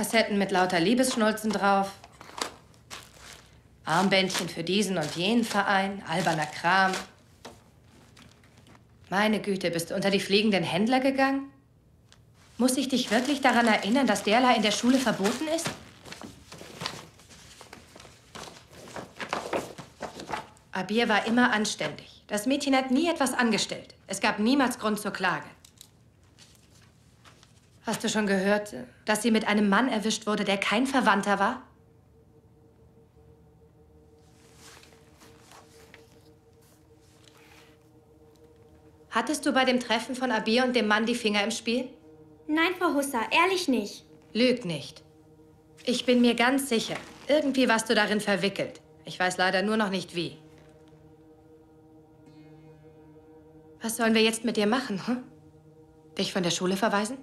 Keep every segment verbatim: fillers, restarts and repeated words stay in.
Kassetten mit lauter Liebesschnulzen drauf. Armbändchen für diesen und jenen Verein. Alberner Kram. Meine Güte, bist du unter die fliegenden Händler gegangen? Muss ich dich wirklich daran erinnern, dass derlei in der Schule verboten ist? Abir war immer anständig. Das Mädchen hat nie etwas angestellt. Es gab niemals Grund zur Klage. Hast du schon gehört, dass sie mit einem Mann erwischt wurde, der kein Verwandter war? Hattest du bei dem Treffen von Abir und dem Mann die Finger im Spiel? Nein, Frau Husser, ehrlich nicht. Lüg nicht. Ich bin mir ganz sicher, irgendwie warst du darin verwickelt. Ich weiß leider nur noch nicht wie. Was sollen wir jetzt mit dir machen, hm? Dich von der Schule verweisen?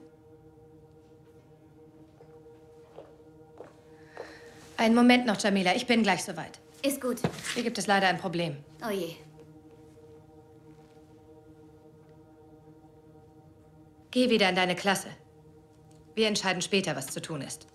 Einen Moment noch, Jamila. Ich bin gleich soweit. Ist gut. Hier gibt es leider ein Problem. Oh je. Geh wieder in deine Klasse. Wir entscheiden später, was zu tun ist.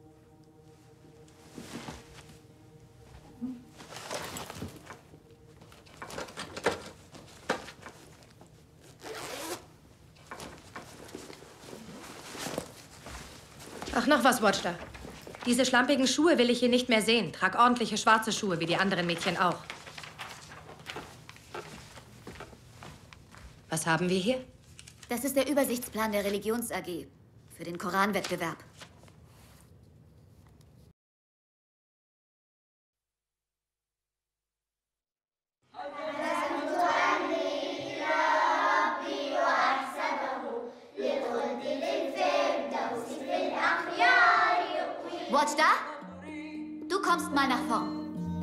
Ach, noch was, Watchda. Diese schlampigen Schuhe will ich hier nicht mehr sehen. Trag ordentliche schwarze Schuhe, wie die anderen Mädchen auch. Was haben wir hier? Das ist der Übersichtsplan der Religions-A G für den Koranwettbewerb. Watchda? Du kommst mal nach vorn.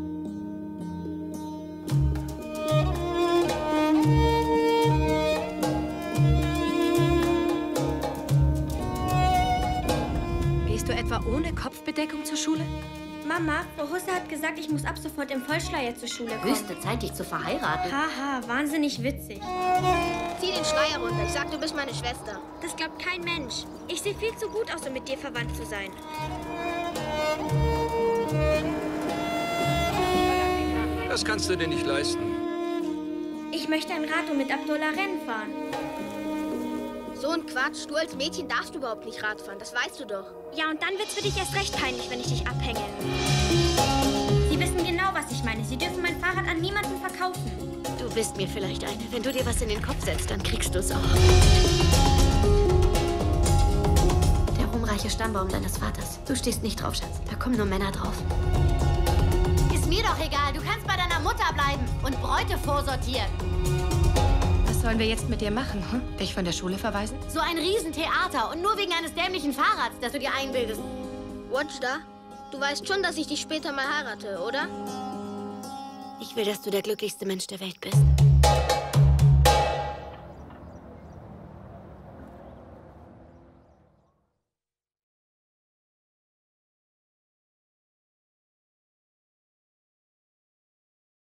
Gehst du etwa ohne Kopfbedeckung zur Schule? Mama, Frau Husser hat gesagt, ich muss ab sofort im Vollschleier zur Schule kommen. Höchste Zeit, dich zu verheiraten. Haha, wahnsinnig witzig. Zieh den Schleier runter. Ich sag, du bist meine Schwester. Das glaubt kein Mensch. Ich sehe viel zu gut aus, um mit dir verwandt zu sein. Das kannst du dir nicht leisten. Ich möchte ein Rad und mit Abdullah Rennen fahren. So ein Quatsch. Du als Mädchen darfst überhaupt nicht Rad fahren. Das weißt du doch. Ja, und dann wird's für dich erst recht peinlich, wenn ich dich abhänge. Sie wissen genau, was ich meine. Sie dürfen mein Fahrrad an niemanden verkaufen. Du bist mir vielleicht eine. Wenn du dir was in den Kopf setzt, dann kriegst du es auch. Der ruhmreiche Stammbaum deines Vaters. Du stehst nicht drauf, Schatz. Da kommen nur Männer drauf. Ist mir doch egal. Du kannst bei deiner Mutter bleiben und Bräute vorsortieren. Was sollen wir jetzt mit dir machen, hm? Dich von der Schule verweisen? So ein Riesentheater und nur wegen eines dämlichen Fahrrads, das du dir einbildest. Watchda, du weißt schon, dass ich dich später mal heirate, oder? Ich will, dass du der glücklichste Mensch der Welt bist.